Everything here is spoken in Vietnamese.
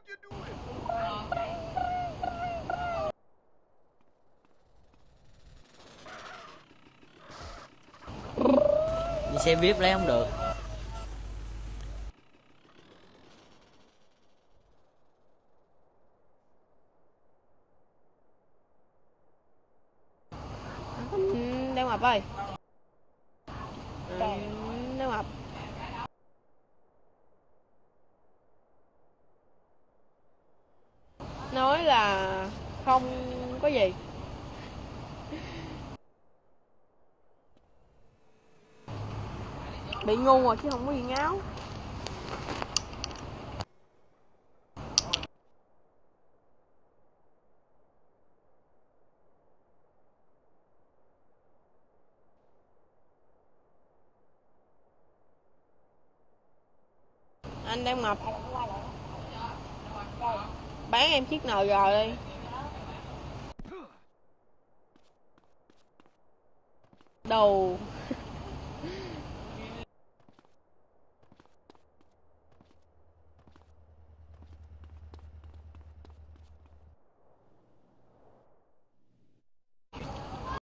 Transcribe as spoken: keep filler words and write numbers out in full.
Đi xe vip lấy không được. Đeo mập ơi. Đeo mập. Nói là không có gì. Bị ngu rồi chứ không có gì ngáo. Anh đang mập. Bán em chiếc en giê đi. Đồ